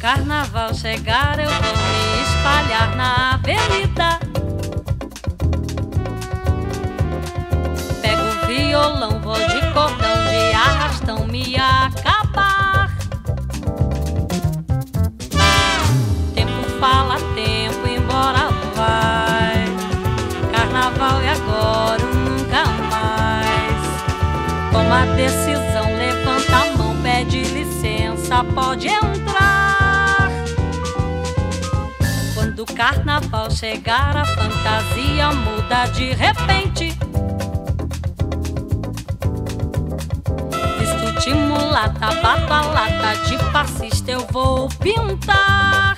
carnaval chegar eu vou me espalhar na avenida. Pego o violão, vou de cordão, de arrastão me acabar. Tempo fala, tempo embora vai. Carnaval é agora ou nunca mais. Toma decisão, levanta a mão, pede licença, pode entrar. Quando o carnaval chegar, a fantasia muda de repente. Visto de mulata, bato a lata, de passista eu vou pintar.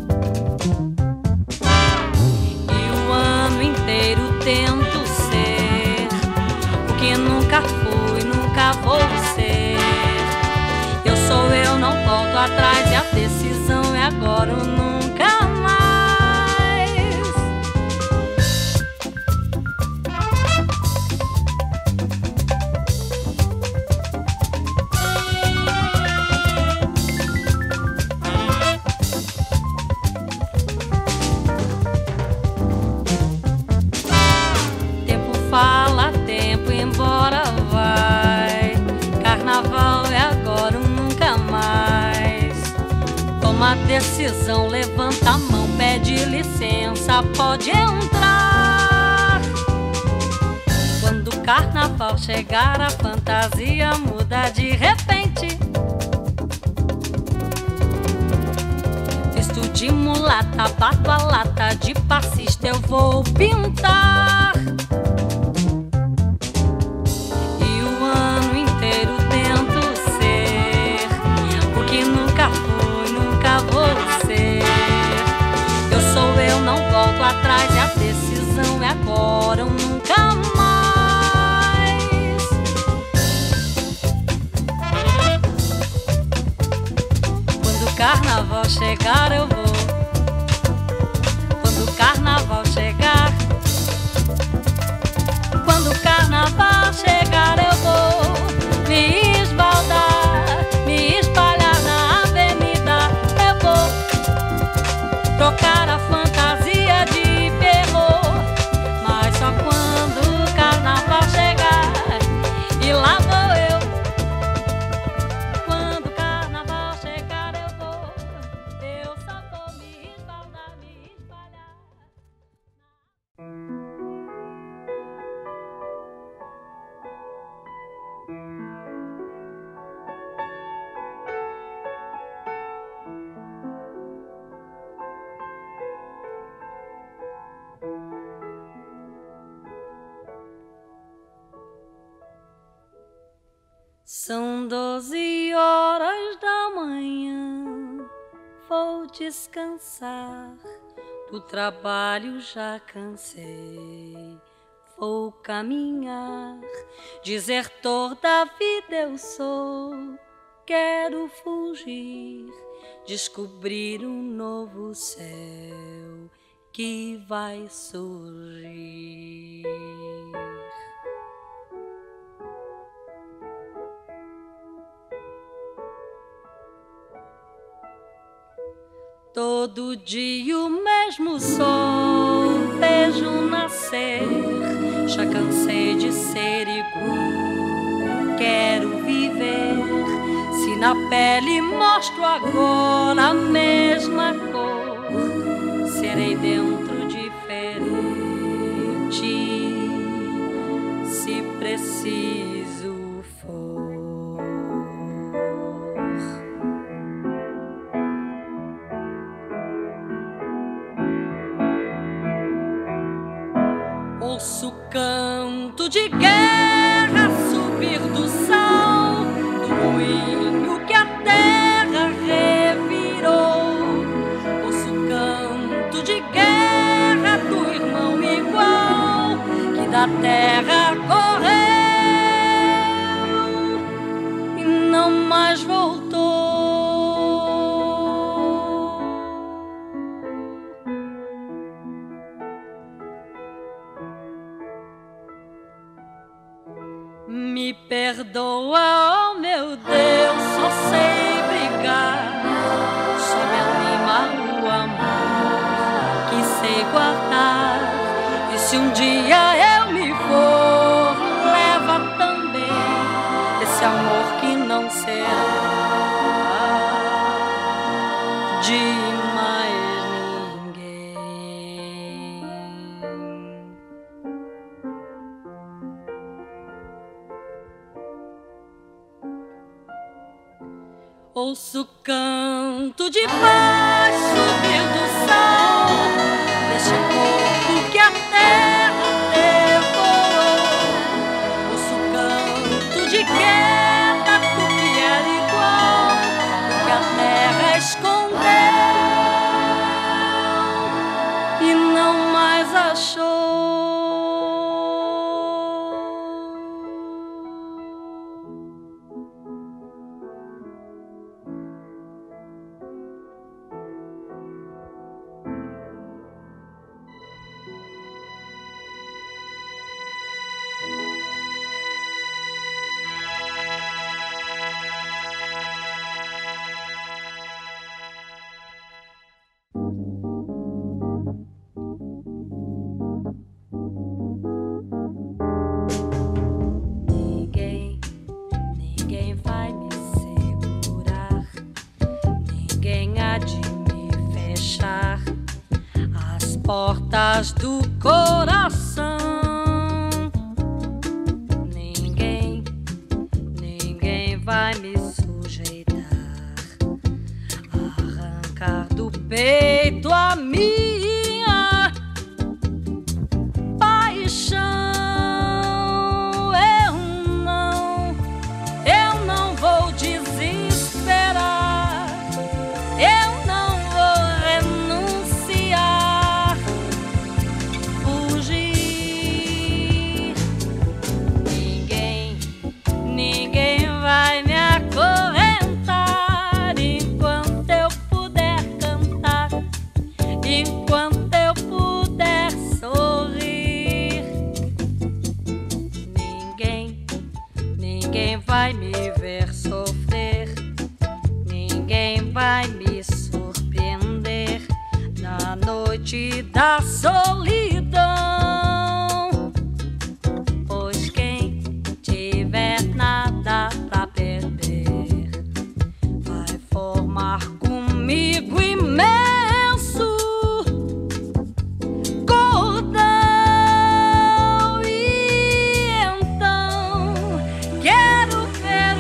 E o ano inteiro tento ser o que nunca fui, nunca vou ser. Eu sou eu, não volto atrás, e a decisão é agora ou nunca mais. Tempo fala, tempo embora vai. Carnaval é agora ou nunca mais. Toma decisão, levanta a mão, pede licença, pode entrar. Quando o carnaval chegar, a fantasia muda de repente. Visto de mulata, bato a lata, de passista eu vou pintar. E o ano inteiro tento ser o que nunca fui, nunca vou ser. Eu sou eu, não volto atrás, e a decisão é agora ou nunca mais. Quando o carnaval chegar eu vou. Quando o carnaval chegar. Quando o carnaval chegar eu vou me esbaldar, me espalhar na avenida. Eu vou trocar a fantasia de terror, mas só quando o carnaval chegar. E lá vou eu. Quando o carnaval chegar eu só vou me esbaldar, me espalhar. São 12 horas da manhã, vou descansar. Do trabalho já cansei, vou caminhar. Desertor da vida eu sou, quero fugir, descobrir um novo céu que vai surgir. Todo dia o mesmo sol vejo nascer. Já cansei de ser igual, quero viver. Se na pele mostro agora a mesma cor, serei dentro diferente, se preciso for. Ouço canto de guerra subir do sal, do moinho que a terra revirou. Ouço canto de guerra do irmão igual que da terra correu e não mais voltou. Me perdoa, oh meu Deus, só sei brigar, só me guardar. E se um dia eu me for, leva também esse amor que não será de mais ninguém. Ouço o canto de paz subir do céu deste corpo que a terra devorou. Ouço o canto de queda do que era igual, do que a terra escondeu e não mais achou. Ninguém vai me segurar, ninguém há de me fechar as portas do coração. Ninguém vai me sujeitar, arrancar do peito a minha paixão. Eu não vou desesperar, eu não vou renunciar, fugir. Ninguém vai me acorrentar enquanto eu puder cantar, enquanto eu puder sorrir. Ninguém vai me ver sofrer, ninguém vai me surpreender na noite da solidão. Pois quem tiver nada pra perder vai formar comigo imenso cordão. E então quero ver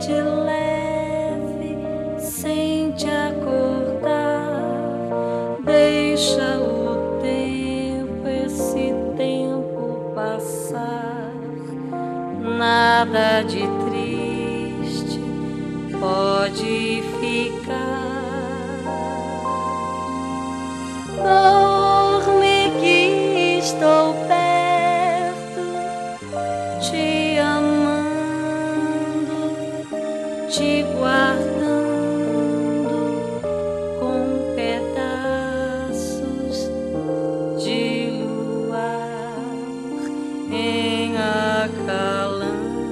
de leve, sem te acordar. Deixa o tempo, esse tempo passar. Nada de triste pode ficar. Dorme que estou perto, te amando, te guardando com pedaços de luar em acalanto.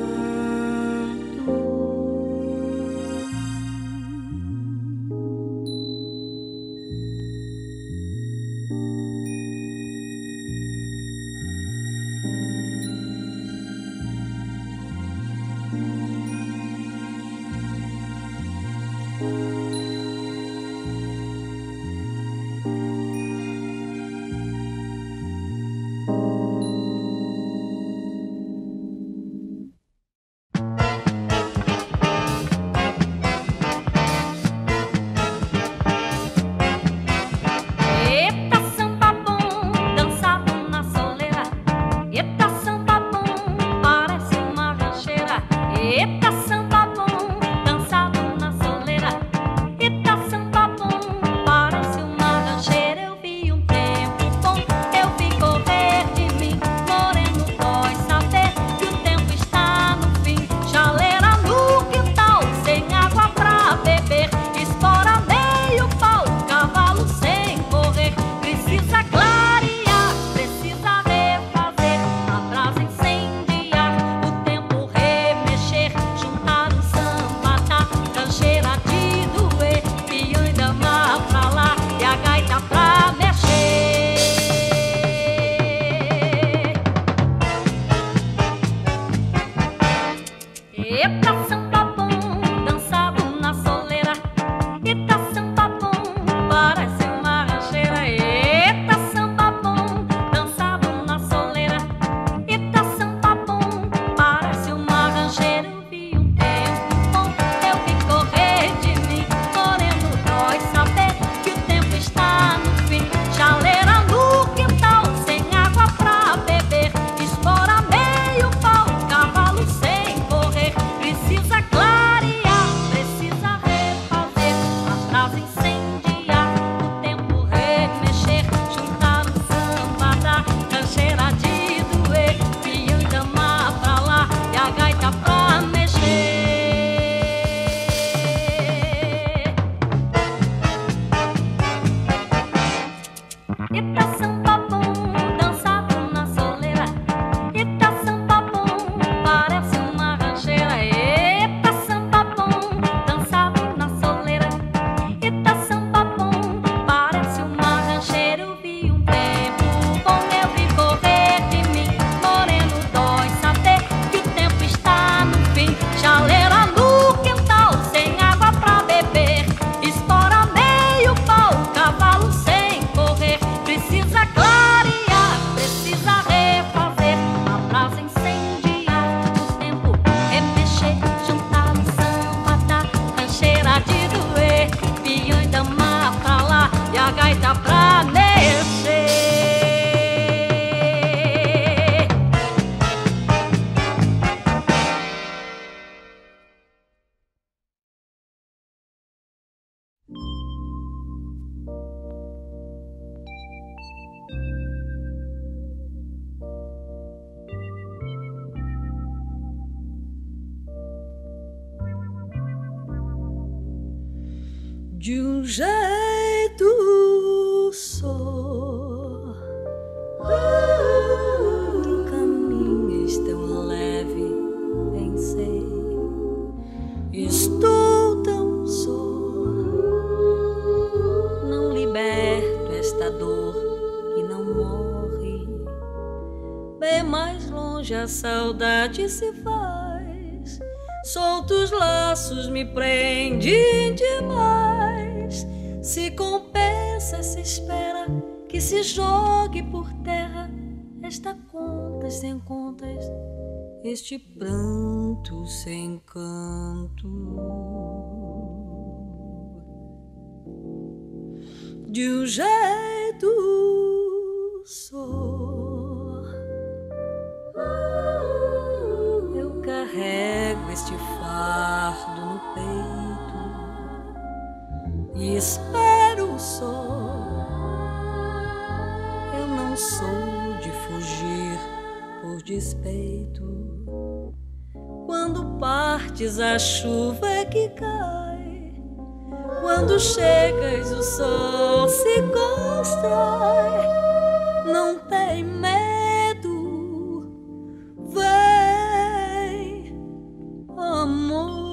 De um jeito só, tu caminhas tão leve, bem sei. Estou tão só, não liberto esta dor que não morre. Bem mais longe a saudade se faz, soltos laços me prendem demais. Se compensa essa espera, que se jogue por terra esta contas sem contas, este pranto. canto sem canto, de um jeito só. Eu carrego este fardo no peito e espero só. Eu não sou de fugir por despeito. Quando partes a chuva é que cai, quando chegas o sol se constrói. Não tem medo, vem, amor.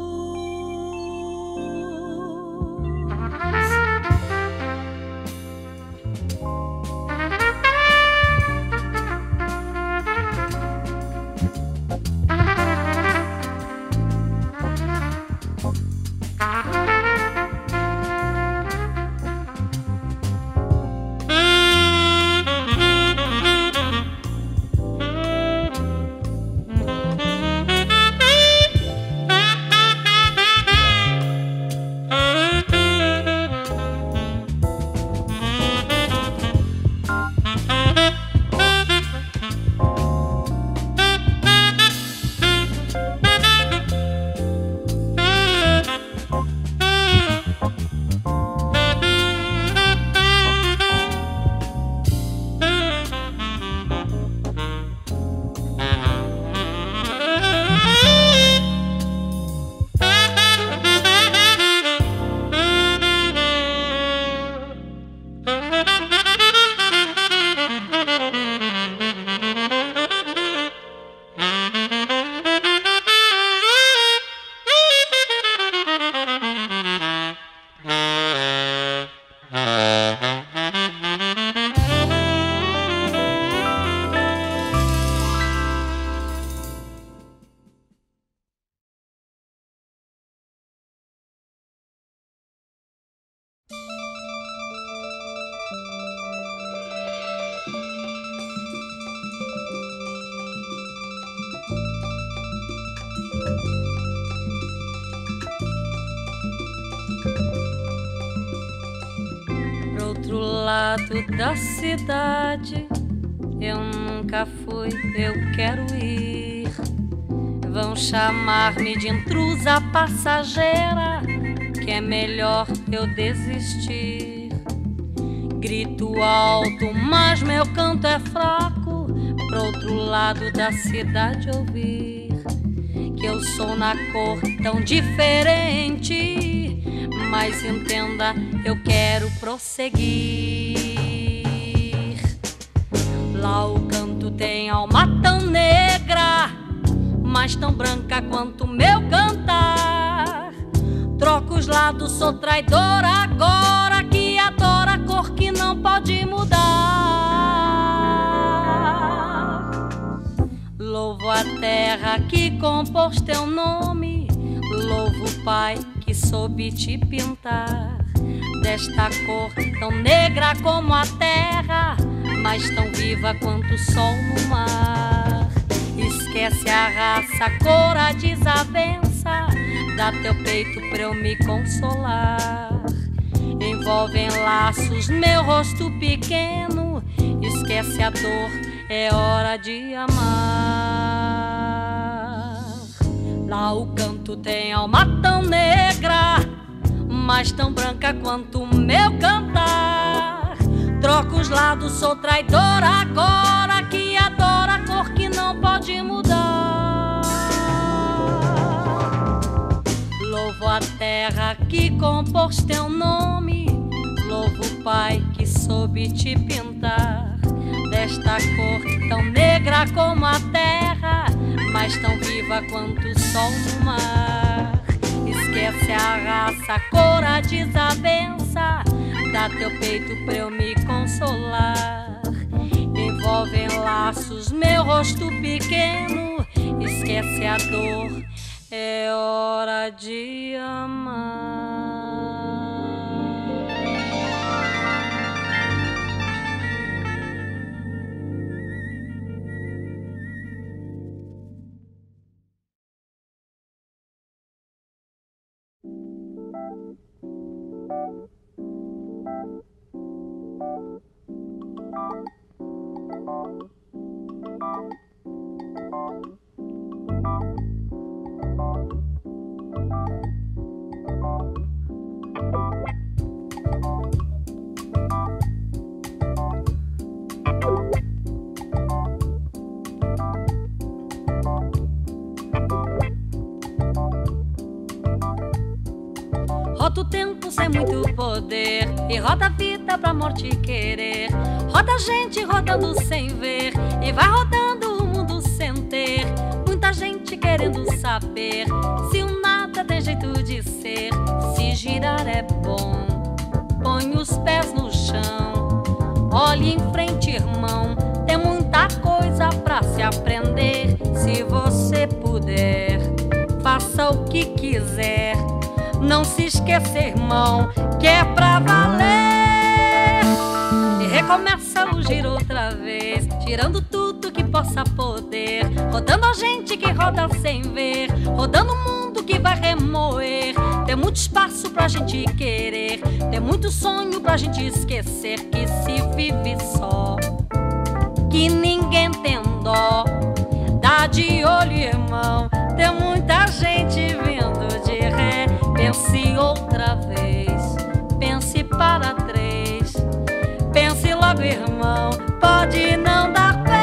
Pro outro lado da cidade eu nunca fui, eu quero ir. Vão chamar-me de intrusa passageira, que é melhor eu desistir. Grito alto, mas meu canto é fraco, pro outro lado da cidade ouvir que eu sou na cor tão diferente. Mas entenda, eu quero prosseguir. Lá o canto tem alma tão negra, mas tão branca quanto meu cantar. Troco os lados, sou traidora agora, que adora a cor que não pode mudar. Louvo a terra que compôs teu nome, louvo o Pai que soube te pintar desta cor tão negra como a terra, mas tão viva quanto o sol no mar. Esquece a raça, a cor, a desavença, dá teu peito pra eu me consolar. Envolve em laços meu rosto pequeno, esquece a dor, é hora de amar. Lá o canto tem alma tão negra, mas tão branca quanto o meu cantar. Troco os lados, sou traidora agora, que adora a cor que não pode mudar. Louvo a terra que compôs teu nome, louvo o Pai que soube te pintar desta cor tão negra como a terra, mas tão viva quanto o sol no mar. Esquece a raça, a cor, a desavença, dá teu peito pra eu me consolar. Envolve em laços meu rosto pequeno, esquece a dor, é hora de amar. Roda o tempo sem muito poder e roda a vida pra morte querer. Roda a gente rodando sem ver e vai rodando o mundo sem ter. Muita gente querendo saber se o nada tem jeito de ser. Se girar é bom, põe os pés no chão. Olhe em frente, irmão, tem muita coisa pra se aprender. Se você puder, faça o que quiser. Não se esqueça, irmão, que é pra valer. E recomeça o giro outra vez, tirando tudo que possa poder. Rodando a gente que roda sem ver, rodando o mundo que vai remoer. Tem muito espaço pra gente querer, tem muito sonho pra gente esquecer. Que se vive só, que ninguém tem dó. Dá de olho, irmão, tem muita gente vindo de ré. Pense outra vez, pense para três. Pense logo, irmão, pode não dar pé.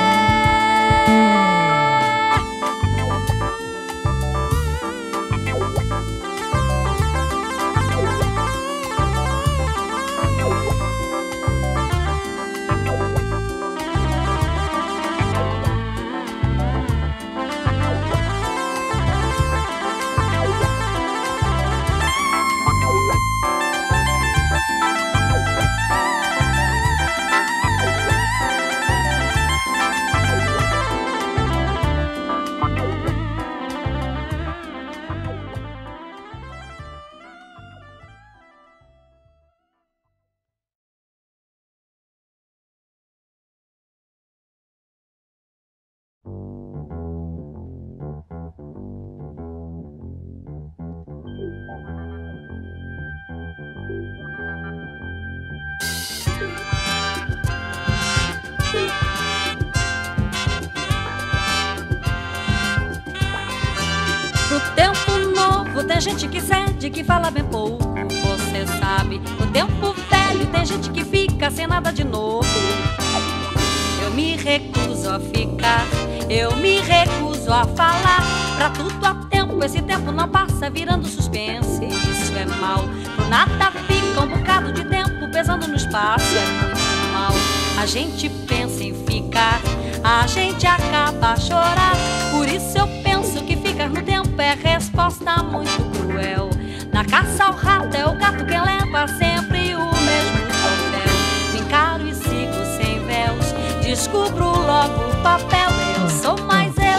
Pro tempo novo tem gente que cede, que fala bem pouco, você sabe. No tempo velho tem gente que fica sem nada de novo. Eu me recuso a ficar, eu me recuso a falar. Pra tudo há tempo, esse tempo não passa virando suspense. Isso é mal, pro nada fica um bocado de tempo pesando no espaço. É muito mal, a gente pensa em ficar, a gente acaba a chorar. Por isso eu penso que ficar no tempo é resposta muito cruel. Na caça ao rato é o gato quem leva sempre o mesmo troféu. Me encaro e sigo sem véus, descubro logo o papel. Eu sou mais eu.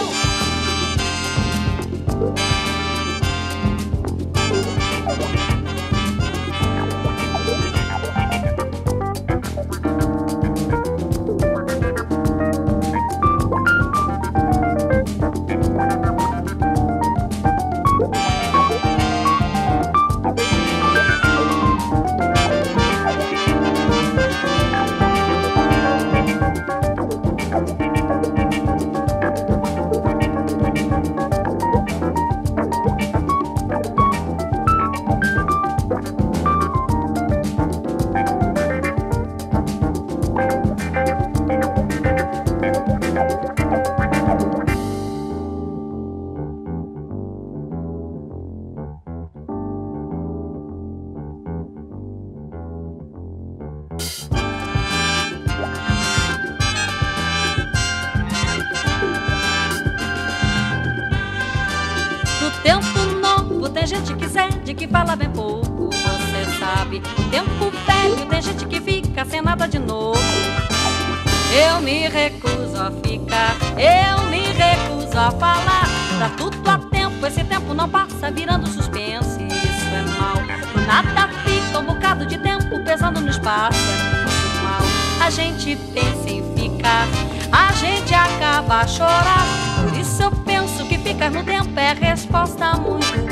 Gente que cede, que fala bem pouco, você sabe. No tempo velho tem gente que fica sem nada de novo. Eu me recuso a ficar, eu me recuso a falar. Pra tudo há tempo, esse tempo não passa virando suspense. Isso é mal, por nada fica um bocado de tempo pesando no espaço. É muito mal, a gente pensa em ficar, a gente acaba a chorar. Por isso eu penso que ficar no tempo é resposta muito